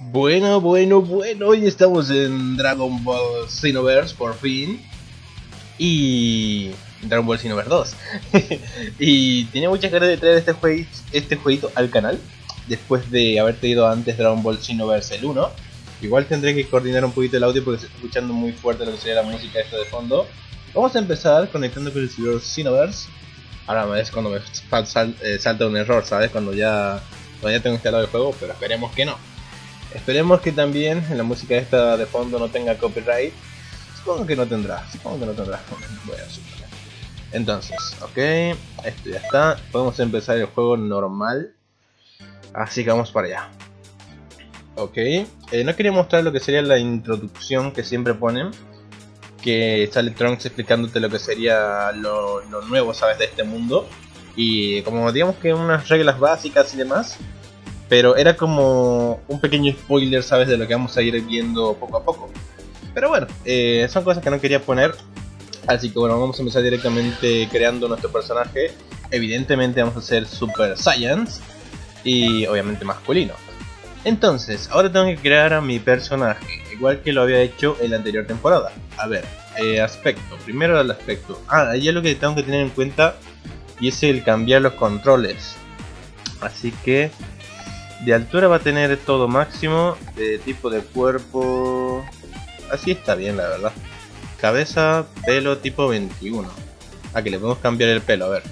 Bueno, hoy estamos en Dragon Ball Xenoverse por fin. Y Dragon Ball Xenoverse 2. Y tenía muchas ganas de traer este jueguito al canal, después de haber traído antes Dragon Ball Xenoverse el 1. Igual tendré que coordinar un poquito el audio porque se está escuchando muy fuerte lo que sería la música esto de fondo. Vamos a empezar conectando con el servidor Xenoverse. Ahora es cuando me salta un error, ¿sabes? Cuando ya tengo instalado el juego, pero esperemos que no. Esperemos que también la música esta de fondo no tenga copyright. Supongo que no tendrá. Voy a suponer. Entonces, ok, esto ya está. Podemos empezar el juego normal. Así que vamos para allá. Ok, no quería mostrar lo que sería la introducción que siempre ponen, que sale Trunks explicándote lo que sería lo nuevo, ¿sabes? De este mundo. Y como digamos que unas reglas básicas y demás. Pero era como un pequeño spoiler, ¿sabes? De lo que vamos a ir viendo poco a poco. Pero bueno, son cosas que no quería poner. Así que bueno, vamos a empezar directamente creando nuestro personaje. Evidentemente vamos a hacer Super Saiyans. Y obviamente masculino. Entonces, ahora tengo que crear a mi personaje. Igual que lo había hecho en la anterior temporada. A ver, aspecto. Primero el aspecto. Ahí es lo que tengo que tener en cuenta. Y es el cambiar los controles. Así que de altura va a tener todo máximo. De tipo de cuerpo, así está bien, la verdad. Cabeza, pelo tipo 21. Que le podemos cambiar el pelo, a ver.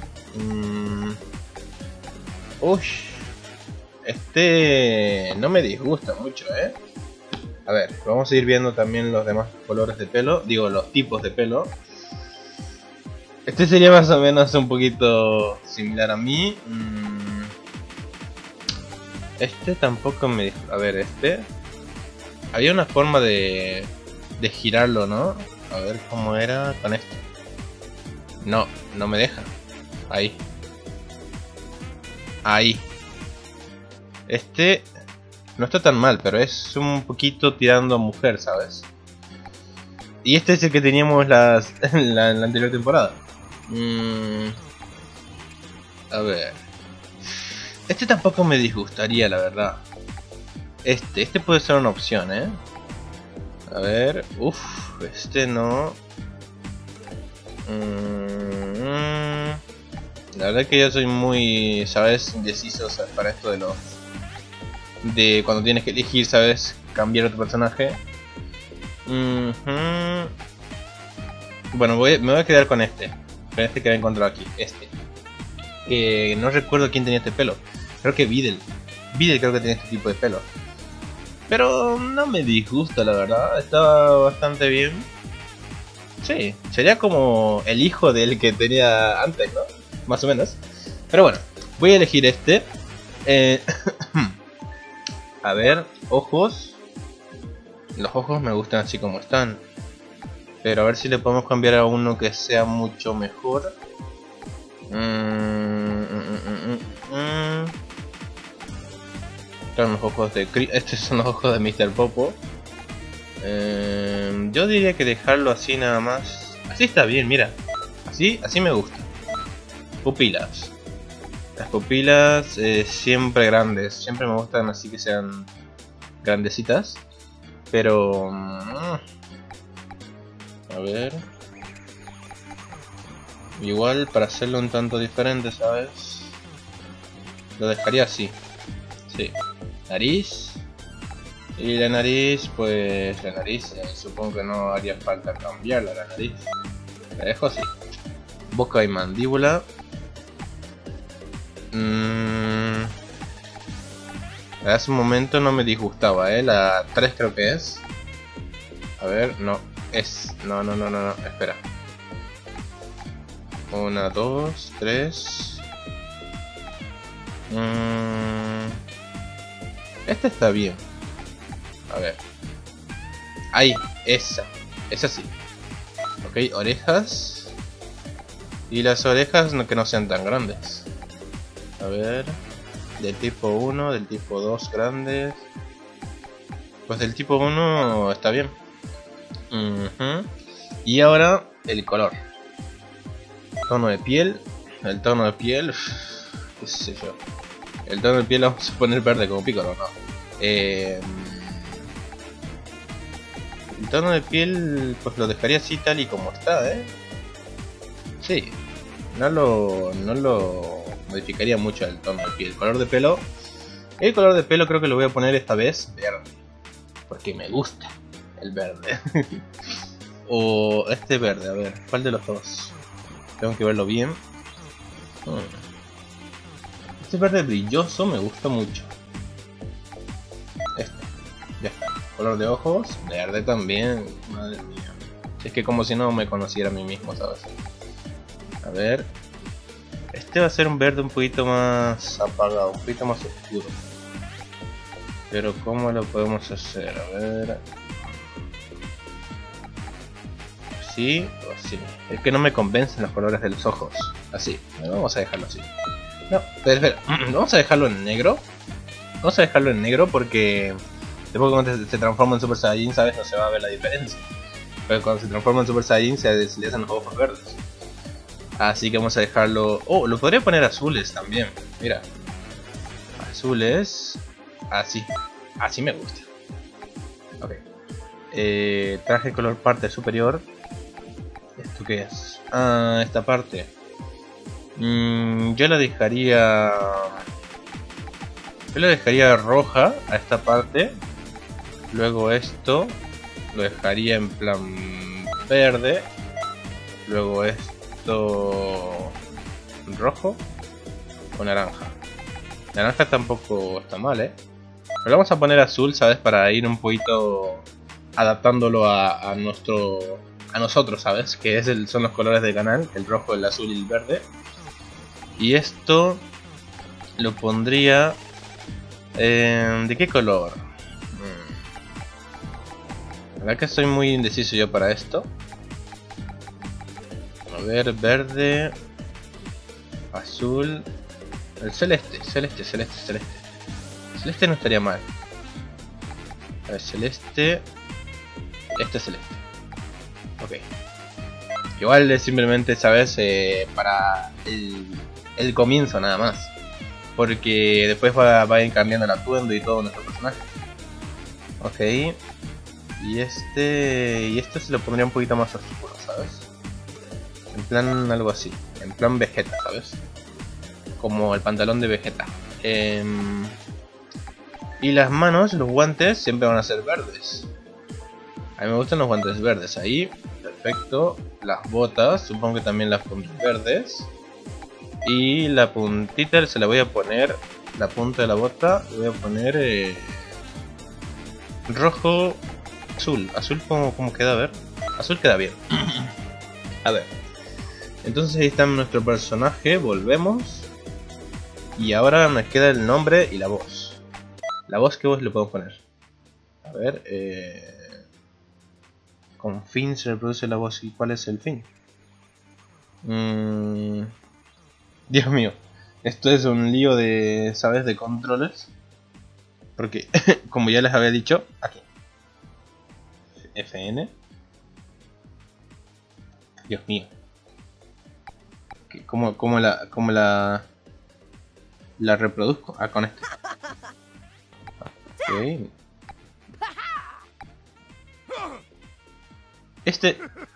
Uy, este no me disgusta mucho, A ver, vamos a ir viendo también los demás colores de pelo. Digo, los tipos de pelo. Este sería más o menos un poquito similar a mí. Este tampoco me dijo. A ver, este. Había una forma de girarlo, ¿no? A ver cómo era con este. No me deja. Ahí. Este no está tan mal, pero es un poquito tirando a mujer, ¿sabes? Y este es el que teníamos en la anterior temporada. A ver. Este tampoco me disgustaría, la verdad. Este puede ser una opción, A ver, este no. La verdad es que yo soy muy, ¿sabes? Indeciso, ¿sabes? Para esto de cuando tienes que elegir, ¿sabes? Cambiar a tu personaje. Bueno, me voy a quedar con este. Con este que he encontrado aquí, que no recuerdo quién tenía este pelo. Creo que Videl creo que tenía este tipo de pelo. Pero no me disgusta, la verdad. Estaba bastante bien. Sí, sería como el hijo del que tenía antes, ¿no? Más o menos. Pero bueno, voy a elegir este. A ver, ojos. Los ojos me gustan así como están. Pero a ver si le podemos cambiar a uno que sea mucho mejor. Están los ojos de estos son los ojos de Mr. Popo. Yo diría que dejarlo así nada más. Así está bien, mira. Así me gusta. Pupilas. Las pupilas siempre grandes. Siempre me gustan así que sean grandecitas. Pero a ver. Igual para hacerlo un tanto diferente, ¿sabes? Lo dejaría así. Sí. Nariz. Y la nariz, pues la nariz, supongo que no haría falta cambiarla la nariz. La dejo así. Boca y mandíbula. Hace un momento no me disgustaba, la 3 creo que es. A ver, no. No, espera. 1, 2, 3. Este está bien. A ver. Ahí, esa sí. Ok, orejas. Y las orejas que no sean tan grandes. A ver. Del tipo 1, del tipo 2 grandes. Pues del tipo 1 está bien. Y ahora el color. Tono de piel. El tono de piel. Qué sé yo. El tono de piel lo vamos a poner verde como Piccolo, ¿no? El tono de piel pues lo dejaría así tal y como está, Sí, no lo modificaría mucho el tono de piel. Color de pelo. El color de pelo creo que lo voy a poner esta vez verde. Porque me gusta el verde. O este verde, a ver, ¿cuál de los dos? Tengo que verlo bien. Este verde brilloso me gusta mucho. Este, ya está. Color de ojos, verde también. Madre mía. Es que como si no me conociera a mí mismo, ¿sabes? A ver. Este va a ser un verde un poquito más apagado, un poquito más oscuro. Pero ¿cómo lo podemos hacer? A ver. Así o así. Es que no me convencen los colores de los ojos. Así. Vamos a dejarlo así. No, pero espera. Vamos a dejarlo en negro. Vamos a dejarlo en negro porque después cuando se transforma en Super Saiyajin, ¿sabes? No se va a ver la diferencia. Pero cuando se transforma en Super Saiyajin se le hacen los ojos verdes. Así que vamos a dejarlo... Oh, lo podría poner azules también. Mira. Azules. Así. Así me gusta. Ok. Traje color parte superior. ¿Esto qué es? Ah, esta parte. Yo la dejaría... Yo la dejaría roja a esta parte. Luego esto lo dejaría en plan verde. Luego esto rojo o naranja. Naranja tampoco está mal, pero vamos a poner azul, ¿sabes? Para ir un poquito adaptándolo a nosotros, ¿sabes? Que son los colores del canal, el rojo, el azul y el verde. Y esto lo pondría... ¿de qué color? La verdad que estoy muy indeciso yo para esto. A ver, verde, azul, el celeste. Celeste no estaría mal. A ver, celeste, este celeste. Ok. Igual es simplemente, ¿sabes? Para el comienzo nada más. Porque después va a ir cambiando el atuendo y todo nuestro personaje. Ok. Y este se lo pondría un poquito más oscuro, ¿sabes? En plan algo así. En plan Vegeta, ¿sabes? Como el pantalón de Vegeta. Y las manos, los guantes, siempre van a ser verdes. A mí me gustan los guantes verdes. Ahí, perfecto. Las botas, supongo que también las pondré verdes. Y la puntita se la voy a poner, la punta de la bota, le voy a poner rojo, azul. Azul como queda, a ver. Azul queda bien. A ver. Entonces ahí está nuestro personaje, volvemos. Y ahora nos queda el nombre y la voz. La voz, ¿qué voz le podemos poner? A ver, con fin se reproduce la voz. ¿Y cuál es el fin? Dios mío, esto es un lío de, ¿sabes? De controles. Porque, como ya les había dicho, aquí. FN. Dios mío. ¿Cómo la reproduzco? Ah, con este. Ok. Este...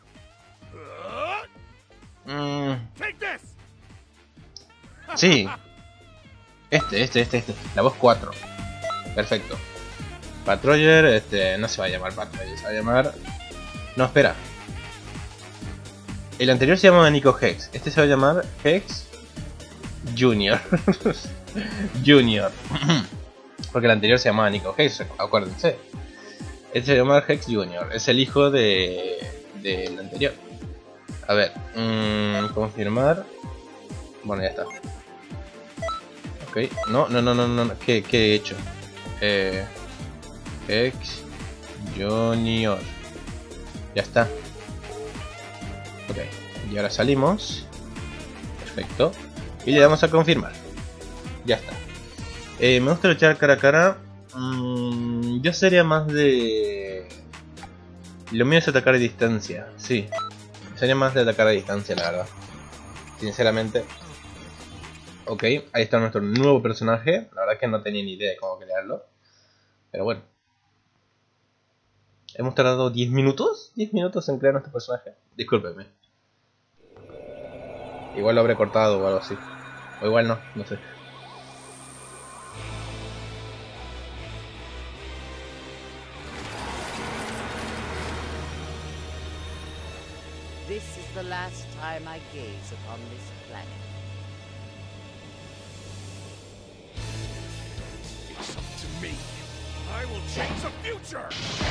Sí. Este. La voz 4. Perfecto. Patroller, no se va a llamar Patroller, se va a llamar... No, espera. El anterior se llamaba Nico Hex. Este se va a llamar Hex Junior. Junior. Porque el anterior se llamaba Nico Hex, acuérdense. Este se llama Hex Junior. Es el hijo del anterior. A ver. Confirmar. Bueno, ya está. Ok. No. ¿Qué he hecho? Hex Junior. Ya está. Ok. Y ahora salimos. Perfecto. Y le damos a confirmar. Ya está. Me gusta luchar cara a cara. Yo sería más de... Lo mío es atacar a distancia. Sí. Sería más de atacar a distancia, la verdad. Sinceramente. Ok, ahí está nuestro nuevo personaje. La verdad es que no tenía ni idea de cómo crearlo. Pero bueno. Hemos tardado 10 minutos. 10 minutos en crear nuestro personaje. Discúlpeme. Igual lo habré cortado o algo así. O igual no, no sé. This is the last time I gaze upon this planet. It's up to me. I will change the future!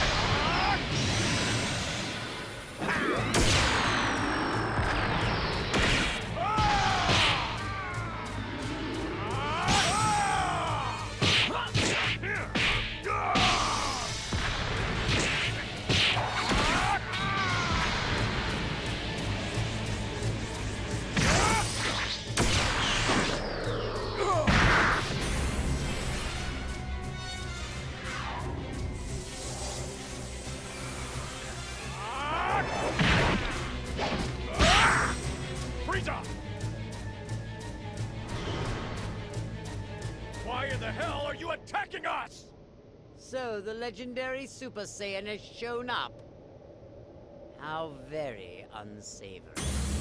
Why in the hell are you attacking us? So the legendary Super Saiyan has shown up. How very unsavory.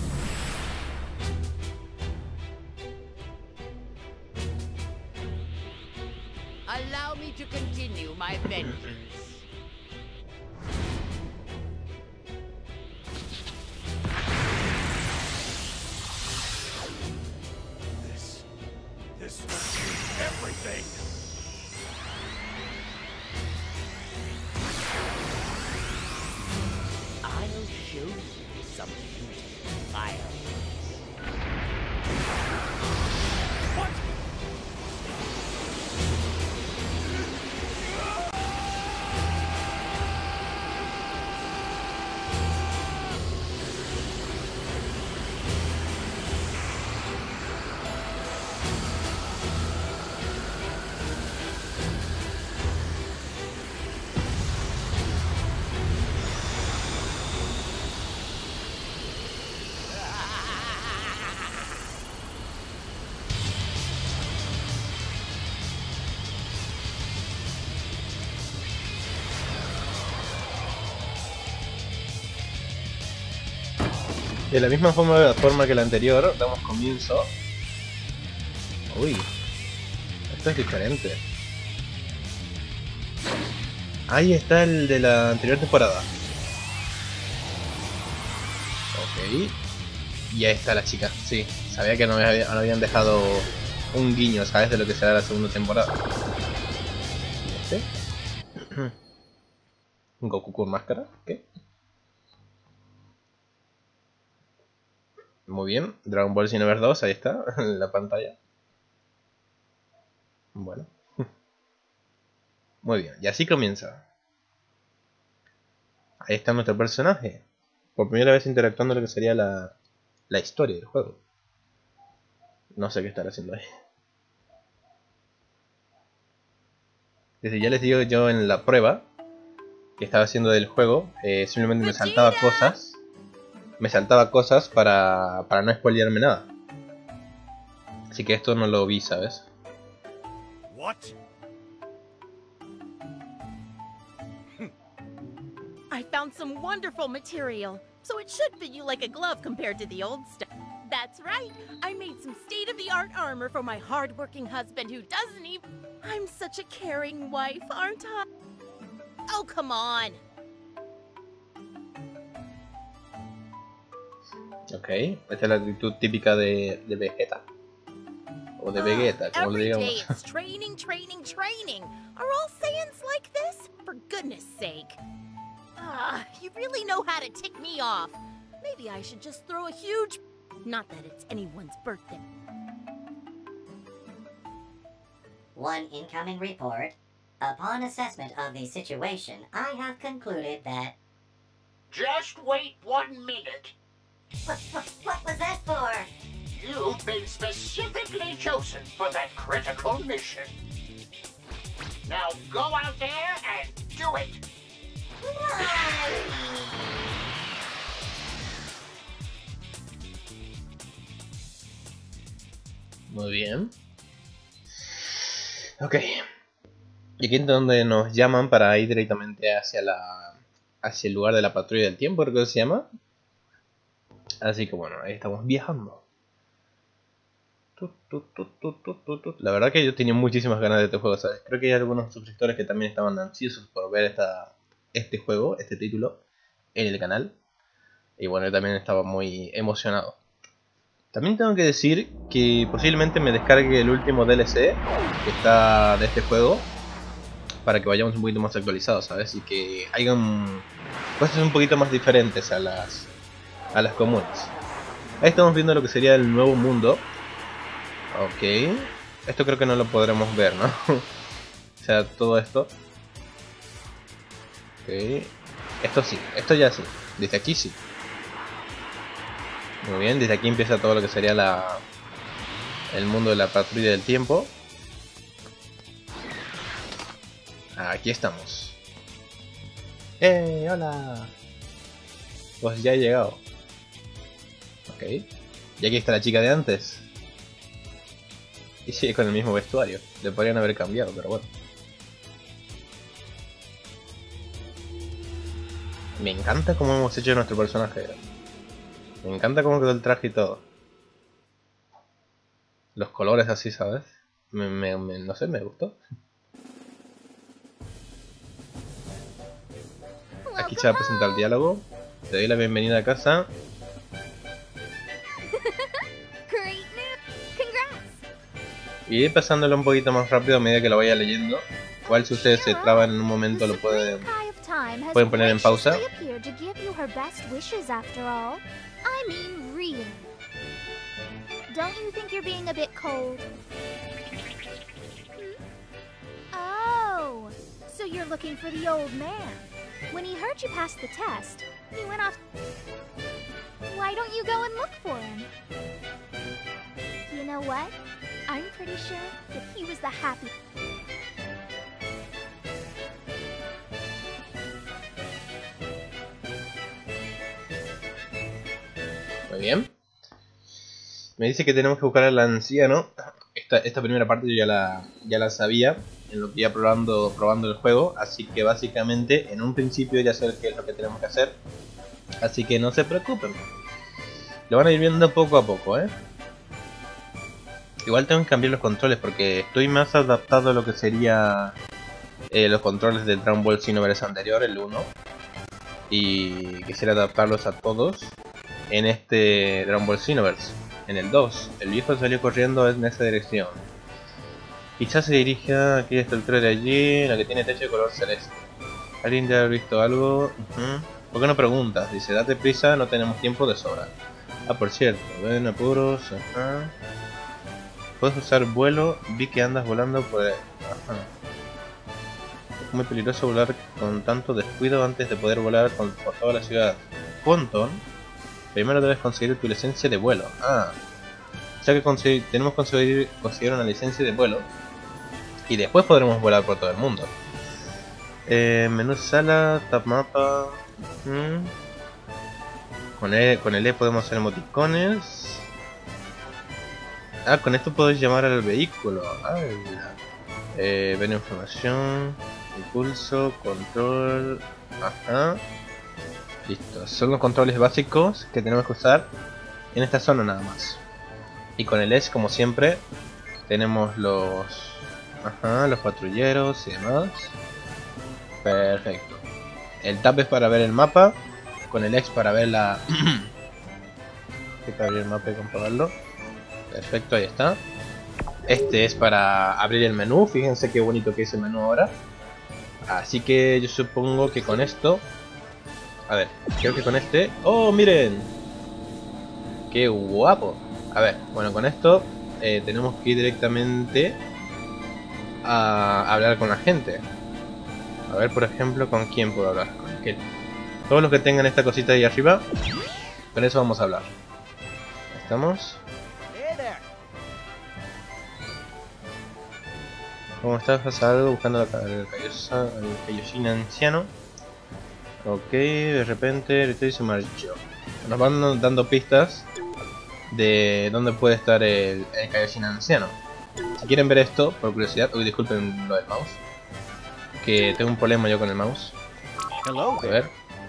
Allow me to continue my vengeance. This will change everything! I'll show you some beautiful fireworks. What? De la misma forma que la anterior, damos comienzo. Uy, esto es diferente. Ahí está el de la anterior temporada. Ok. Y ahí está la chica, sí. Sabía que no habían dejado un guiño, ¿sabes? De lo que será la segunda temporada. ¿Y este? ¿Goku con máscara? ¿Qué? Muy bien, Dragon Ball Xenoverse 2, ahí está, en la pantalla. Bueno. Muy bien, y así comienza. Ahí está nuestro personaje. Por primera vez interactuando lo que sería la historia del juego. No sé qué estará haciendo ahí. Desde ya les digo, yo en la prueba que estaba haciendo del juego, simplemente me saltaba cosas. Me saltaba cosas para no spoilearme nada. Así que esto no lo vi, ¿sabes? What? I found some wonderful material, so it should fit you like a glove compared to the old stuff. That's right, I made some state-of-the-art armor for my hard-working husband who doesn't even... I'm such a caring wife, aren't I? Oh, come on! Ok, esta es la actitud típica de Vegeta. O de Vegeta, como lo Every day digamos. it's training, training, training. Are all Saiyans like this? For goodness sake. You really know how to tick me off. Maybe I should just throw a huge... Not that it's anyone's birthday. One incoming report. Upon assessment of the situation, I have concluded that... Just wait 1 minute. What was that for? You've been specifically chosen for that critical mission. Now go out there and do it. Muy bien. Ok. Y aquí es donde nos llaman para ir directamente hacia hacia el lugar de la patrulla del tiempo, creo que se llama. Así que bueno, ahí estamos viajando. La verdad que yo tenía muchísimas ganas de este juego, ¿sabes? Creo que hay algunos suscriptores que también estaban ansiosos por ver este juego, este título, en el canal. Y bueno, yo también estaba muy emocionado. También tengo que decir que posiblemente me descargue el último DLC que está de este juego, para que vayamos un poquito más actualizados, ¿sabes? Y que hayan cosas un poquito más diferentes a las comunes. Ahí estamos viendo lo que sería el nuevo mundo. Ok. Esto creo que no lo podremos ver, ¿no? O sea, todo esto. Ok. Esto sí, esto ya sí. Desde aquí sí. Muy bien, desde aquí empieza todo lo que sería el mundo de la patrulla del tiempo. Aquí estamos. ¡Hola! Pues ya he llegado. Ok. Y aquí está la chica de antes. Y sigue con el mismo vestuario. Le podrían haber cambiado, pero bueno. Me encanta cómo hemos hecho nuestro personaje. Me encanta cómo quedó el traje y todo. Los colores así, ¿sabes? No sé, me gustó. Aquí se va a presentar el diálogo. Te doy la bienvenida a casa. Y ir pasándolo un poquito más rápido a medida que lo vaya leyendo. Igual si ustedes se traban en un momento lo pueden poner en pausa. Oh, so you're looking for the old man. When he heard you pass the test, he went off. Why don't you go and look for him? You know what? I'm pretty sure that he was the happy. Muy bien. Me dice que tenemos que buscar al anciano. Esta primera parte yo ya la sabía en lo que iba probando el juego. Así que básicamente en un principio ya sé qué es lo que tenemos que hacer. Así que no se preocupen. Lo van a ir viendo poco a poco, ¿eh? Igual tengo que cambiar los controles porque estoy más adaptado a lo que sería los controles del Dragon Ball Xenoverse anterior, el 1. Y quisiera adaptarlos a todos en este Dragon Ball Xenoverse. En el 2, el viejo salió corriendo en esa dirección. Quizás se dirija a aquella altura de allí, la que tiene techo de color celeste. ¿Alguien ya ha visto algo? ¿Por qué no preguntas? Dice, date prisa, no tenemos tiempo de sobra. Ah, por cierto, ven apuros. Puedes usar vuelo, vi que andas volando por el... Es muy peligroso volar con tanto descuido antes de poder volar por toda la ciudad. Ponton. Primero debes conseguir tu licencia de vuelo. O sea que tenemos que conseguir una licencia de vuelo. Y después podremos volar por todo el mundo. Menú sala, tab mapa. Con el E podemos hacer emoticones. Con esto podéis llamar al vehículo. Ver información. Impulso, control. Listo, son los controles básicos que tenemos que usar en esta zona nada más. Y con el S, como siempre, tenemos los patrulleros y demás. Perfecto. El tab es para ver el mapa. Con el X para ver la... Hay que abrir el mapa y comprobarlo. Perfecto, ahí está. Este es para abrir el menú. Fíjense qué bonito que es el menú ahora. Así que yo supongo que con esto... A ver, creo que con este... ¡Oh, miren! ¡Qué guapo! A ver, bueno, con esto tenemos que ir directamente a hablar con la gente. A ver, por ejemplo, ¿con quién puedo hablar? Con aquel. Todos los que tengan esta cosita ahí arriba, con eso vamos a hablar. ¿Estamos? ¿Cómo estás? ¿Pasa algo? Buscando el Kaioshin anciano. Ok, de repente el se marchó. Nos van dando pistas de dónde puede estar el Kaioshin anciano. Si quieren ver esto, por curiosidad, disculpen lo del mouse, que tengo un problema yo con el mouse. A ver,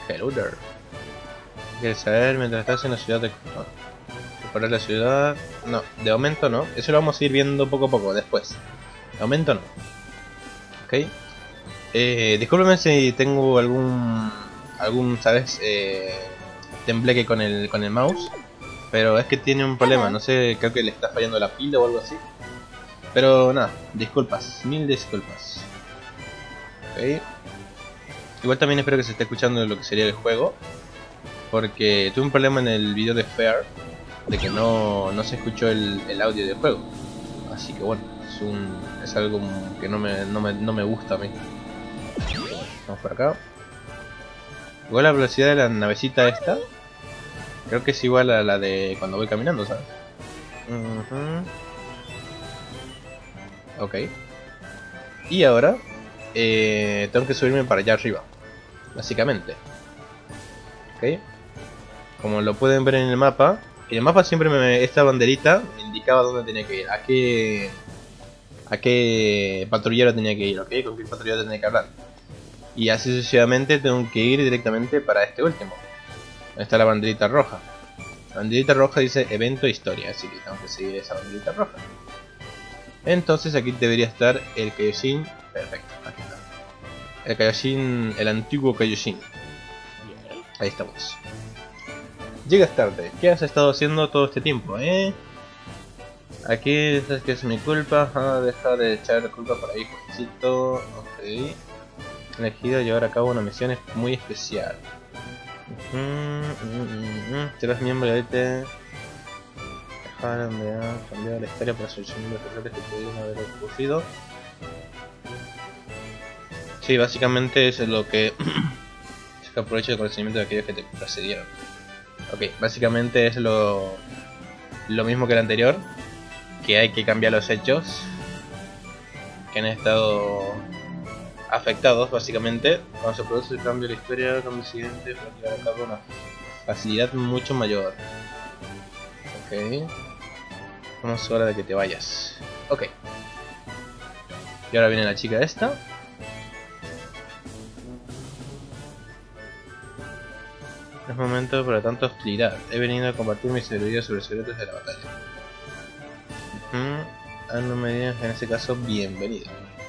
Hello there. ¿Quieres saber mientras estás en la ciudad de... Recorrer la ciudad... No, de momento no. Eso lo vamos a ir viendo poco a poco, después. De momento no. Ok. Discúlpeme si tengo algún, ¿sabes? Tembleque con el mouse. Pero es que tiene un problema, no sé, creo que le está fallando la pila o algo así. Pero nada, disculpas, mil disculpas. Ok. Igual también espero que se esté escuchando lo que sería el juego. Porque tuve un problema en el video de Fair. De que no se escuchó el audio del juego. Así que bueno, es algo que no me gusta a mí. Vamos por acá. Igual la velocidad de la navecita esta creo que es igual a la de cuando voy caminando, ¿sabes? Ok. Y ahora tengo que subirme para allá arriba, básicamente. Ok. Como lo pueden ver en el mapa siempre esta banderita me indicaba dónde tenía que ir, a qué patrullero tenía que ir, ¿ok? Con qué patrullero tenía que hablar. Y así sucesivamente tengo que ir directamente para este último. Ahí está la banderita roja. La banderita roja dice evento historia, así que tengo que seguir esa banderita roja. Entonces aquí debería estar el Kaioshin. Perfecto, aquí está. El Kaioshin, el antiguo Kaioshin. Ahí estamos. Llegas tarde. ¿Qué has estado haciendo todo este tiempo, Aquí sabes que es mi culpa. Deja de echar la culpa por ahí, jovencito. Ok. Elegido llevar a cabo una misión muy especial. Serás miembro de élite. Dejaron de cambiar la historia para solucionar los errores que pudieron haber ocurrido. Sí, básicamente eso es lo que se aprovecha el conocimiento de aquellos que te precedieron. Ok, básicamente es lo mismo que el anterior, que hay que cambiar los hechos que han estado afectados, básicamente. Cuando se produce el cambio de la historia, como el siguiente, para llevar a cabo una facilidad mucho mayor. Ok. Vamos, es hora de que te vayas. Ok. Y ahora viene la chica esta. Es momento para tanta hostilidad. He venido a compartir mis sabiduría sobre los secretos de la batalla. No me digas, en ese caso, bienvenido.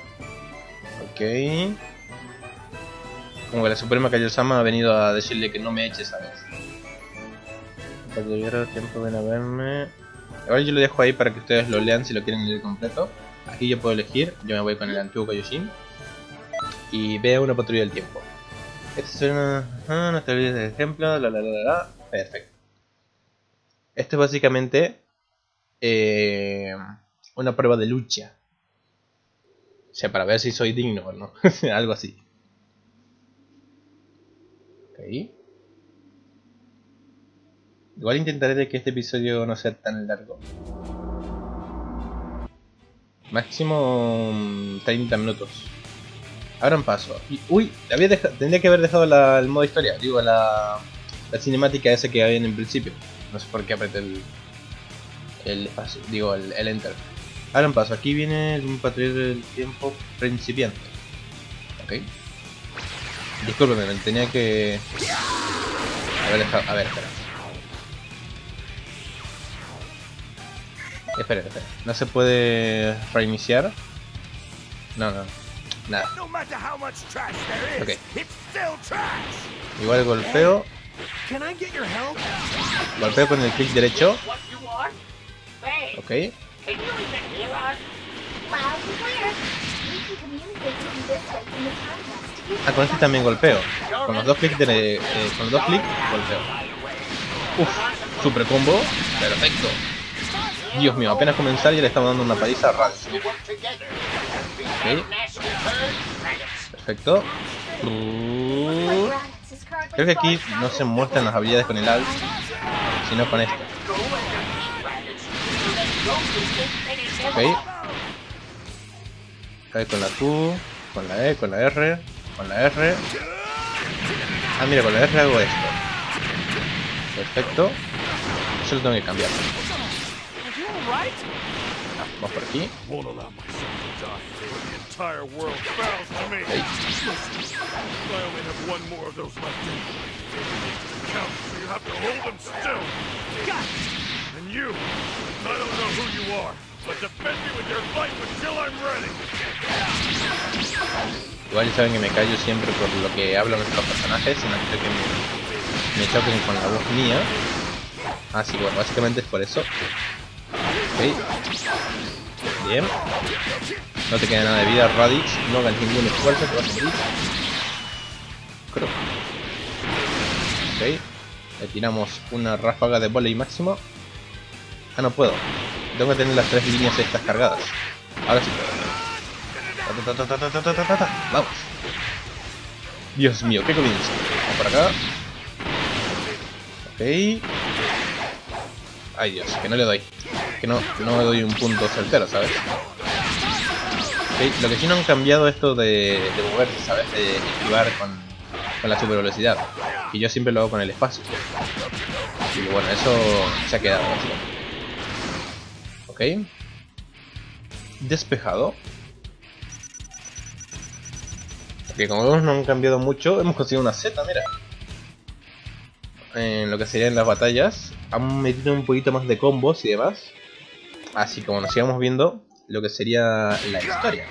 Ok. Como que la Suprema Kaiosama ha venido a decirle que no me eche, ¿sabes? Patrullero, tiempo, ven a verme. Igual yo lo dejo ahí para que ustedes lo lean si lo quieren leer completo. Aquí yo puedo elegir, yo me voy con el antiguo Kaioshin. Y veo una patrulla del tiempo. Esta es una... no te olvides del ejemplo, Perfecto. Esto es básicamente una prueba de lucha. O sea, para ver si soy digno o no. Algo así. Ok. Igual intentaré de que este episodio no sea tan largo. Máximo 30 minutos. Abran paso. Y, uy, tendría que haber dejado el modo historia. Digo, la cinemática esa que había en el principio. No sé por qué apreté el espacio. Digo, el enter. Abran paso. Aquí viene un patrullero del tiempo principiante. Ok. Discúlpeme, me tenía que haber dejado. A ver, espera. Espera. No se puede reiniciar. No. Nada. Ok. Igual golpeo. Golpeo con el clic derecho. Ok. Con este también golpeo. Con los dos clics golpeo. Super combo. Perfecto. Dios mío, apenas comenzar y le estamos dando una paliza rara. Ok. Perfecto. Creo que aquí no se muestran las habilidades con el alt, sino con esta. Ok. Cae con la Q, con la E, con la R, con la R. Ah, mira, con la R hago esto. Perfecto. Eso lo tengo que cambiar. Vamos por aquí. entire world bows to me. Listen, I only have one more of those left in me. It counts, so you have to hold them still. And you, I don't know who you are, but defend me with your life until I'm ready. Igual saben que me callo siempre por lo que hablan nuestros personajes, y no quiero que me choquen con la voz mía. Así que bueno, básicamente es por eso. Ok. Bien. No te queda nada de vida, Raditz. No hagas ningún esfuerzo, te vas a morir. Creo. Ok. Le tiramos una ráfaga de volley máximo. Ah, no puedo. Tengo que tener las 3 líneas estas cargadas. Ahora sí puedo. Vamos. Dios mío, qué comienzo. Vamos por acá. Ok. Ay Dios, que no le doy. Que no me doy un punto certero, ¿sabes? Okay. Lo que sí no han cambiado esto de moverse, ¿sabes? De esquivar con la super velocidad. Y yo siempre lo hago con el espacio. Y bueno, eso se ha quedado básicamente. Ok. Despejado. Ok, como vemos no han cambiado mucho. Hemos conseguido una Z, mira. En lo que serían las batallas. Han metido un poquito más de combos y demás. Así como nos sigamos viendo lo que sería la historia.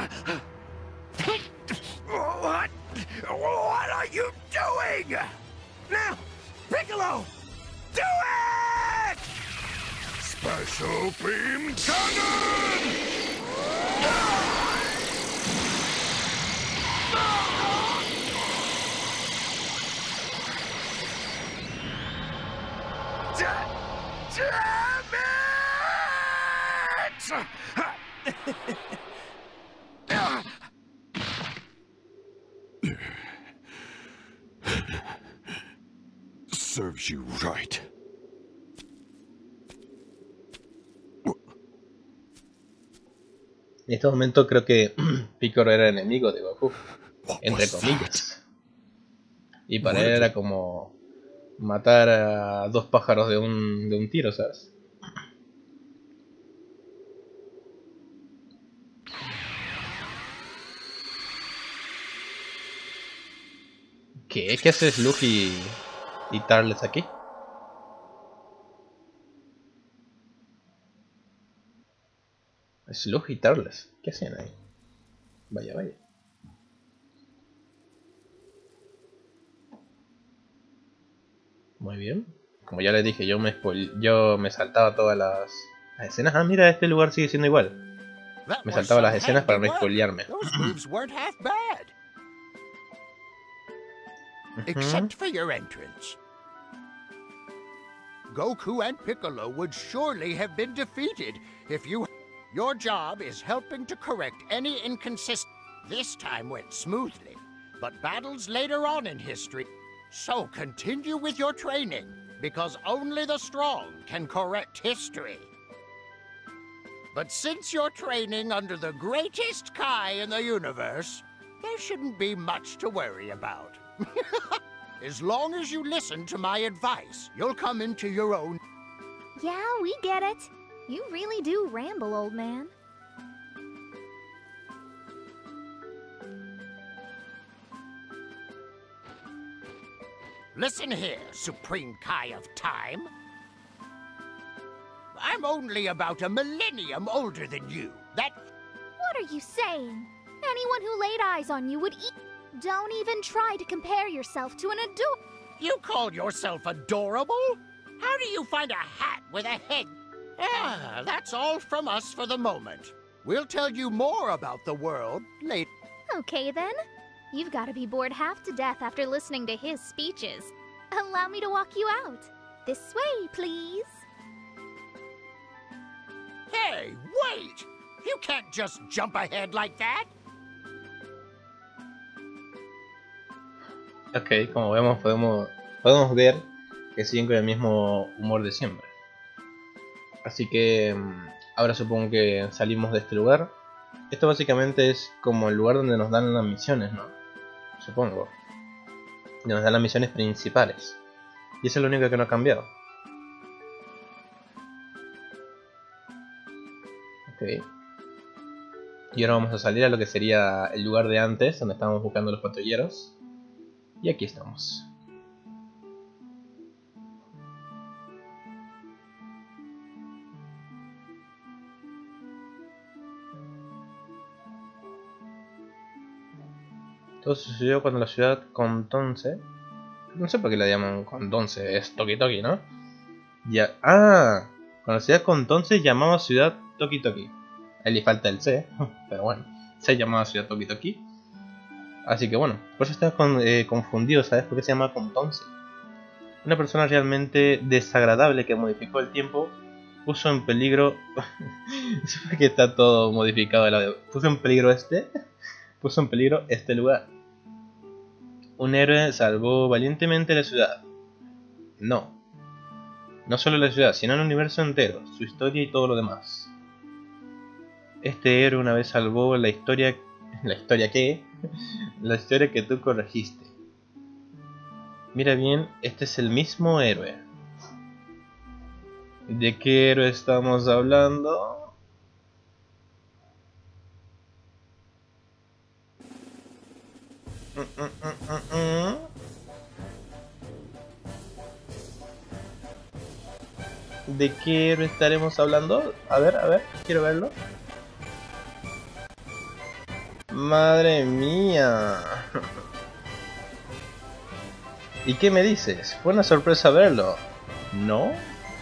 What are you doing? Now, Piccolo, do it! Special beam cannon! Serves you right. En este momento creo que Piccolo era enemigo de Goku, entre comillas. Y para él era como matar a 2 pájaros de un tiro, ¿sabes? ¿Qué hace Slug y Turles aquí? Slug y Turles, ¿qué hacían ahí? Vaya. Muy bien. Como ya les dije, yo me saltaba todas las escenas. Ah, mira, este lugar sigue siendo igual. Me saltaba las escenas para no spoilearme. Except for your entrance. Goku and Piccolo would surely have been defeated if you... Your job is helping to correct any inconsistency. This time went smoothly, but battles later on in history. So continue with your training, because only the strong can correct history. But since you're training under the greatest Kai in the universe, there shouldn't be much to worry about. As long as you listen to my advice, you'll come into your own. Yeah, we get it. You really do ramble, old man. Listen here, Supreme Kai of Time. I'm only about a millennium older than you. What are you saying? Anyone who laid eyes on you would eat. Don't even try to compare yourself to an You call yourself adorable? How do you find a hat with a head? Ah, that's all from us for the moment. We'll tell you more about the world later. Okay then. You've got to be bored half to death after listening to his speeches. Allow me to walk you out. This way, please. Hey, wait! You can't just jump ahead like that. Ok, como vemos podemos ver que siguen con el mismo humor de siempre. Así que ahora supongo que salimos de este lugar. Esto básicamente es como el lugar donde nos dan las misiones, ¿no? Supongo. Donde nos dan las misiones principales. Y eso es lo único que no ha cambiado. Ok. Y ahora vamos a salir a lo que sería el lugar de antes, donde estábamos buscando los patrulleros. Y aquí estamos. Todo sucedió cuando la ciudad Condonce, no sé por qué la llaman Condonce, es Toki Toki, ¿no? Ya, cuando la ciudad Condonce llamaba ciudad Toki Toki. Ahí le falta el C, pero bueno, se llamaba ciudad Toki Toki. Así que bueno, por eso estaba confundido, ¿sabes por qué se llama Condonce? Una persona realmente desagradable que modificó el tiempo puso en peligro... que está todo modificado de lado. Puso en peligro este lugar. Un héroe salvó valientemente la ciudad. No solo la ciudad, sino el universo entero, su historia y todo lo demás. Este héroe una vez salvó la historia... ¿La historia qué? La historia que tú corregiste. Mira bien, este es el mismo héroe. ¿De qué héroe estamos hablando? ¿De qué héroe estaremos hablando? A ver, quiero verlo. Madre mía. ¿Y qué me dices? Fue una sorpresa verlo, ¿no?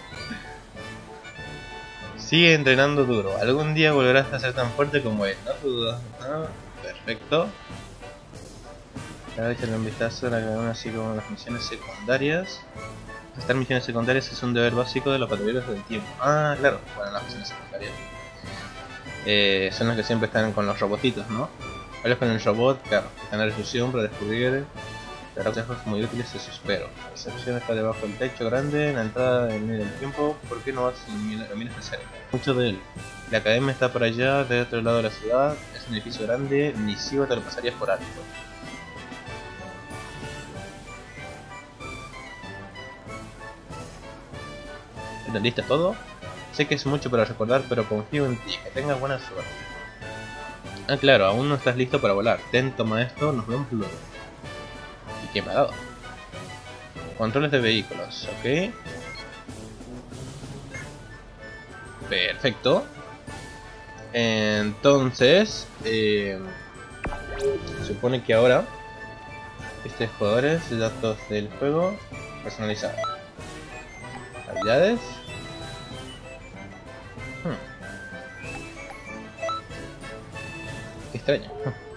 Sigue entrenando duro. Algún día volverás a ser tan fuerte como él, no dudas. Perfecto. Ahora echarle un vistazo a la cadena, así como las misiones secundarias. Estas misiones secundarias es un deber básico de los patrulleros del tiempo. Claro, bueno, las misiones secundarias son las que siempre están con los robotitos, ¿no? Hablas con el robot, claro, que está en la resolución para descubrir consejos muy útiles de su espero. La recepción está debajo del techo grande, en la entrada en medio del tiempo. ¿Por qué no vas a mirar especial? Mucho de él. La academia está por allá, del otro lado de la ciudad. Es un edificio grande, ni siquiera te lo pasarías por alto. ¿Entendiste todo? Sé que es mucho para recordar, pero confío en ti. Que tengas buena suerte. Claro, aún no estás listo para volar. Toma esto, nos vemos luego. ¿Y qué me ha dado? Controles de vehículos, ok. Perfecto. Entonces, supone que ahora jugadores, datos del juego, personalizar. Habilidades. Qué extraño.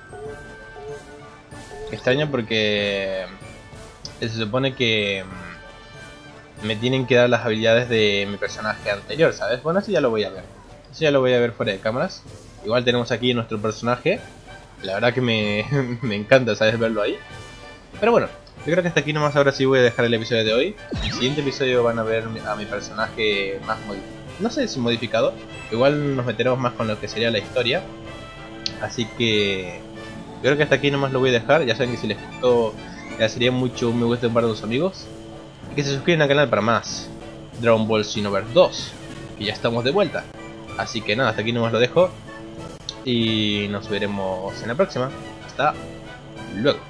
Qué extraño porque se supone que me tienen que dar las habilidades de mi personaje anterior, ¿sabes? Bueno, eso ya lo voy a ver. Eso ya lo voy a ver fuera de cámaras. Igual tenemos aquí nuestro personaje. La verdad que me encanta, ¿sabes? Verlo ahí. Pero bueno, yo creo que hasta aquí nomás ahora sí voy a dejar el episodio de hoy. En el siguiente episodio van a ver a mi personaje más modificado. No sé si modificado. Igual nos meteremos más con lo que sería la historia. Así que yo creo que hasta aquí nomás lo voy a dejar. Ya saben que si les gustó, le agradecería mucho un me gusta para sus amigos. Y que se suscriban al canal para más Dragon Ball Xenoverse 2. Que ya estamos de vuelta. Así que nada, hasta aquí nomás lo dejo. Y nos veremos en la próxima. Hasta luego.